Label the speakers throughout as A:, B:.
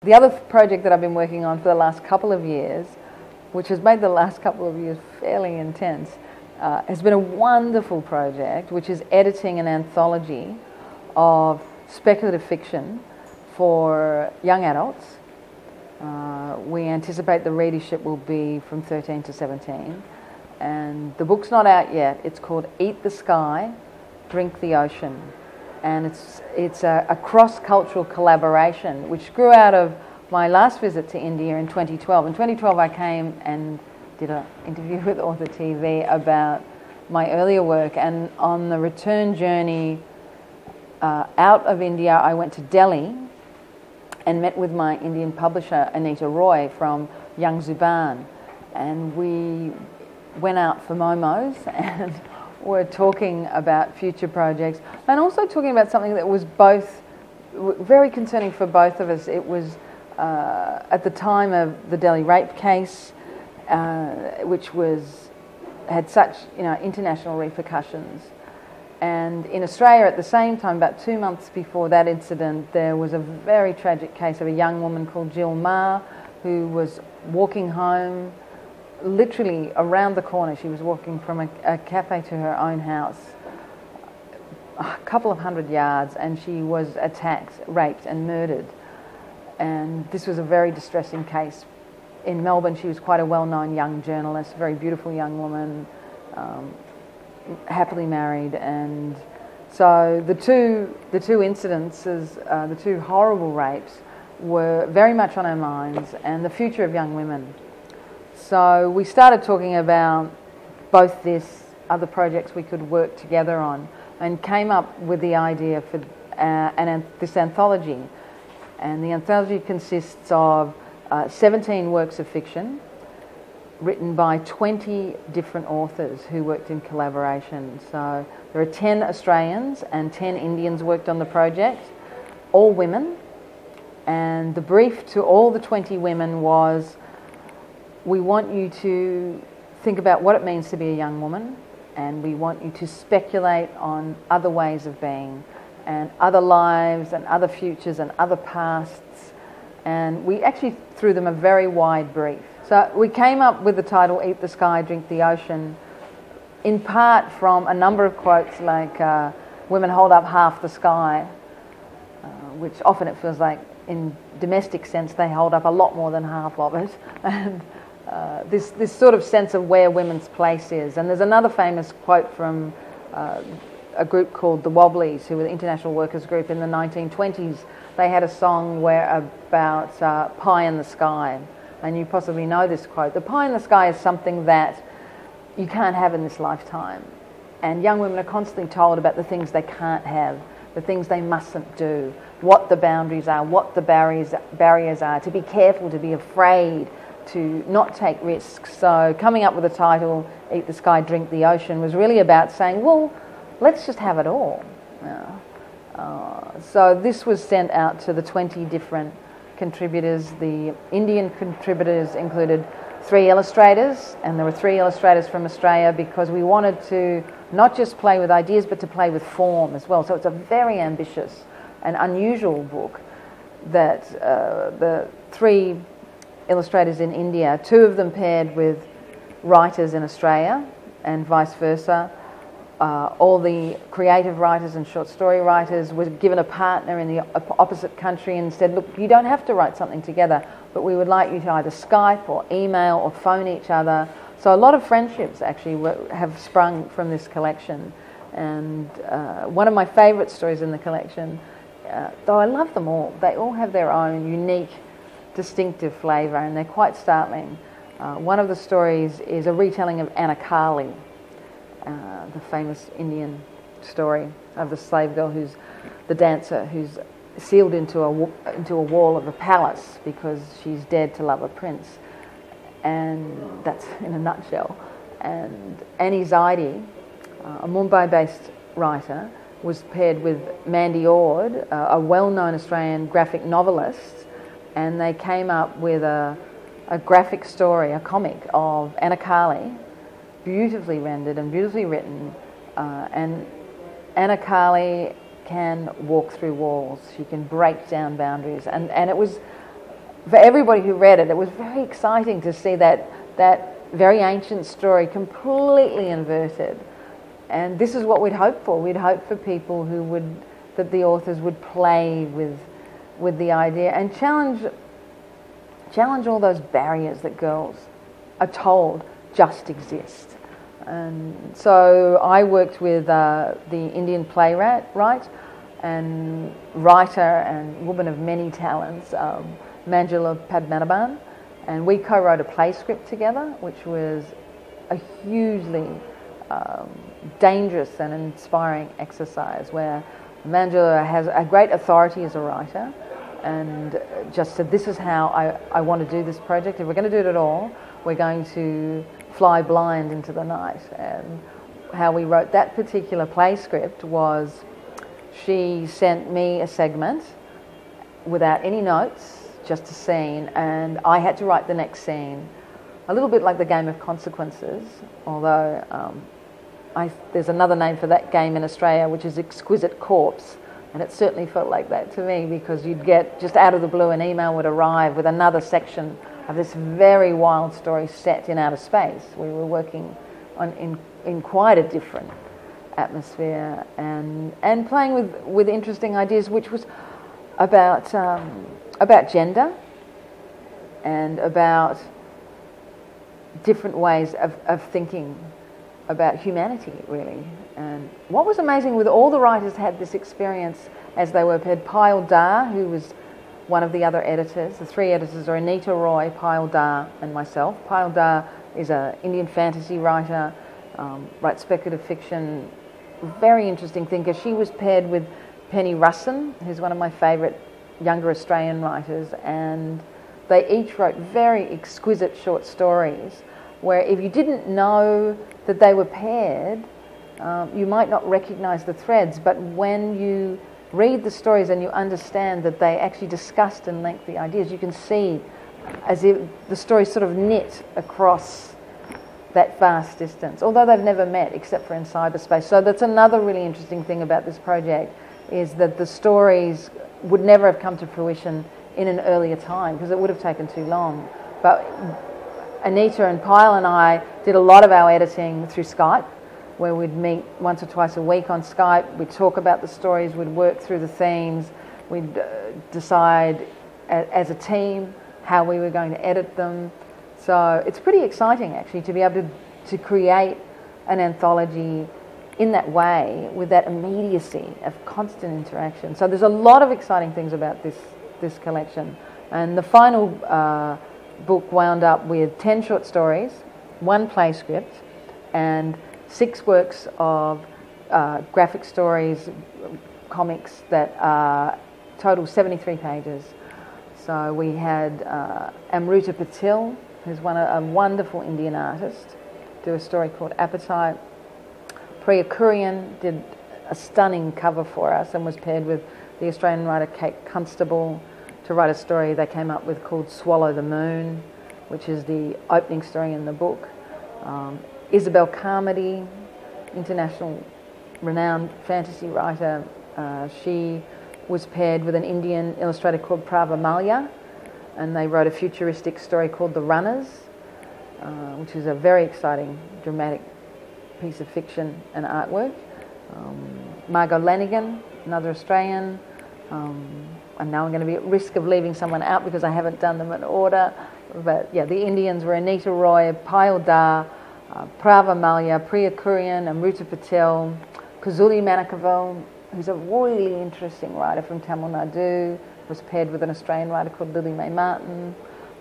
A: The other project that I've been working on for the last couple of years, which has made the last couple of years fairly intense, has been a wonderful project, which is editing an anthology of speculative fiction for young adults. We anticipate the readership will be from 13 to 17. And the book's not out yet. It's called Eat the Sky, Drink the Ocean. And it's a cross-cultural collaboration which grew out of my last visit to India in 2012. In 2012 I came and did an interview with Author TV about my earlier work, and on the return journey out of India I went to Delhi and met with my Indian publisher Anita Roy from Young Zuban, and we went out for momos and were talking about future projects, and also talking about something that was both very concerning for both of us. It was at the time of the Delhi rape case, which had such international repercussions. And in Australia at the same time, about 2 months before that incident, there was a very tragic case of a young woman called Jill Meagher who was walking home, literally around the corner. She was walking from a cafe to her own house, a couple of 100 yards, and she was attacked, raped and murdered. And this was a very distressing case. In Melbourne, she was quite a well-known young journalist, very beautiful young woman, happily married. And so the two incidences, the two horrible rapes, were very much on our minds, and the future of young women. So we started talking about both this, other projects we could work together on, and came up with the idea for this anthology. And the anthology consists of 17 works of fiction written by 20 different authors who worked in collaboration. So there are 10 Australians and 10 Indians worked on the project, all women. And the brief to all the 20 women was, we want you to think about what it means to be a young woman, and we want you to speculate on other ways of being and other lives and other futures and other pasts. And we actually threw them a very wide brief. So we came up with the title Eat the Sky, Drink the Ocean, in part from a number of quotes like women hold up half the sky, which often it feels like in domestic sense they hold up a lot more than half of it. And this sort of sense of where women's place is. And there's another famous quote from a group called the Wobblies, who were the international workers group in the 1920s. They had a song about pie in the sky, and you possibly know this quote. The pie in the sky is something that you can't have in this lifetime, and young women are constantly told about the things they can't have, the things they mustn't do, what the boundaries are, what the barriers are, to be careful, to be afraid, to not take risks. So coming up with the title Eat the Sky, Drink the Ocean was really about saying, well, let's just have it all. So this was sent out to the 20 different contributors. The Indian contributors included 3 illustrators, and there were 3 illustrators from Australia because we wanted to not just play with ideas but to play with form as well. So it's a very ambitious and unusual book that the 3 illustrators in India, 2 of them paired with writers in Australia and vice versa. All the creative writers and short story writers were given a partner in the opposite country and said, look, you don't have to write something together, but we would like you to either Skype or email or phone each other. So a lot of friendships actually have sprung from this collection. And one of my favourite stories in the collection, though I love them all, they all have their own unique, distinctive flavour, and they're quite startling. One of the stories is a retelling of Anarkali, the famous Indian story of the slave girl who's the dancer who's sealed into a wall of a palace because she's dared to love a prince. And that's in a nutshell. And Annie Zaidi, a Mumbai-based writer, was paired with Mandy Ord, a well-known Australian graphic novelist, and they came up with a graphic story, a comic of Anarkali, beautifully rendered and beautifully written. And Anarkali can walk through walls. She can break down boundaries. And it was for everybody who read it, it was very exciting to see that very ancient story completely inverted. And this is what we'd hope for. We'd hope for people that the authors would play with the idea and challenge all those barriers that girls are told just exist. And so I worked with the Indian playwright and writer and woman of many talents, Manjula Padmanabhan, and we co-wrote a play script together, which was a hugely dangerous and inspiring exercise where Manjula has a great authority as a writer and just said, this is how I want to do this project. If we're going to do it at all, we're going to fly blind into the night. And how we wrote that particular play script was she sent me a segment without any notes, just a scene, and I had to write the next scene. A little bit like the game of Consequences, although there's another name for that game in Australia, which is Exquisite Corpse, and it certainly felt like that to me, because you'd get, just out of the blue, an email would arrive with another section of this very wild story set in outer space. We were working in quite a different atmosphere and playing with interesting ideas, which was about gender and about different ways of thinking about humanity, really. And what was amazing with all the writers had this experience as they were paired. Payal Dar, who was one of the other editors, the three editors are Anita Roy, Payal Dar and myself. Payal Dar is an Indian fantasy writer, writes speculative fiction, very interesting thinker. She was paired with Penny Russin, who's one of my favourite younger Australian writers, and they each wrote very exquisite short stories where if you didn't know that they were paired, you might not recognise the threads, but when you read the stories and you understand that they actually discussed in length the ideas, you can see as if the stories sort of knit across that vast distance, although they've never met except for in cyberspace. So that's another really interesting thing about this project, is that the stories would never have come to fruition in an earlier time because it would have taken too long. But Anita and Pyle and I did a lot of our editing through Skype, where we'd meet once or twice a week on Skype. We'd talk about the stories, we'd work through the themes, we'd decide as a team how we were going to edit them. So it's pretty exciting actually to be able to create an anthology in that way with that immediacy of constant interaction. So there's a lot of exciting things about this collection. And the final book wound up with 10 short stories, 1 play script, and 6 works of graphic stories, comics that total 73 pages. So we had Amruta Patil, who's a wonderful Indian artist, do a story called Appetite. Priya Kurian did a stunning cover for us and was paired with the Australian writer Kate Constable to write a story they came up with called Swallow the Moon, which is the opening story in the book. Isabel Carmody, international renowned fantasy writer, she was paired with an Indian illustrator called Prava Malya, and they wrote a futuristic story called The Runners, which is a very exciting, dramatic piece of fiction and artwork. Margot Lanigan, another Australian. And now I'm going to be at risk of leaving someone out because I haven't done them in order. But yeah, the Indians were Anita Roy, Payal Dar, Prava Malya, Priya Kurian, Amruta Patil, Kuzuli Manakavel, who's a really interesting writer from Tamil Nadu, was paired with an Australian writer called Lily Mae Martin,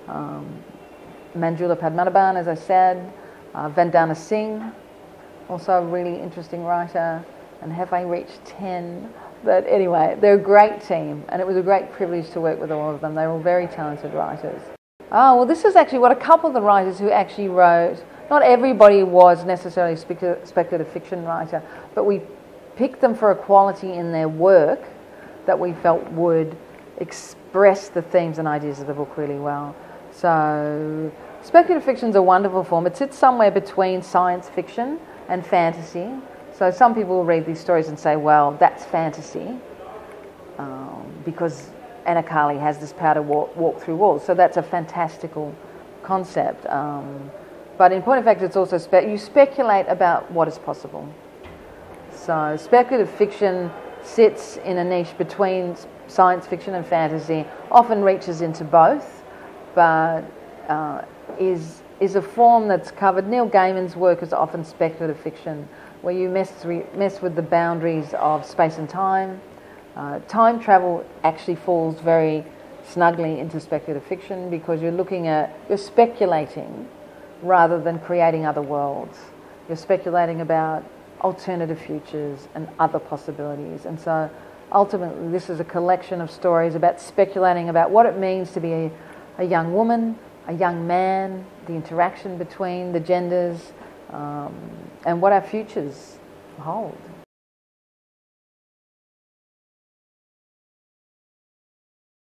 A: Manjula Padmanabhan, as I said, Vandana Singh, also a really interesting writer. And have I reached 10? But anyway, they're a great team, and it was a great privilege to work with all of them. They were all very talented writers. Oh, well, this is actually what a couple of the writers who actually wrote, not everybody was necessarily a speculative fiction writer, but we picked them for a quality in their work that we felt would express the themes and ideas of the book really well. So speculative fiction is a wonderful form. It sits somewhere between science fiction and fantasy. So some people will read these stories and say, well, that's fantasy, because Anakali has this power to walk through walls. So that's a fantastical concept. But in point of fact, it's also you speculate about what is possible. So speculative fiction sits in a niche between science fiction and fantasy, often reaches into both, but is a form that's covered. Neil Gaiman's work is often speculative fiction, where you mess with the boundaries of space and time. Time travel actually falls very snugly into speculative fiction because you're speculating rather than creating other worlds. You're speculating about alternative futures and other possibilities. And so ultimately this is a collection of stories about speculating about what it means to be a young woman, a young man, the interaction between the genders, and what our futures hold.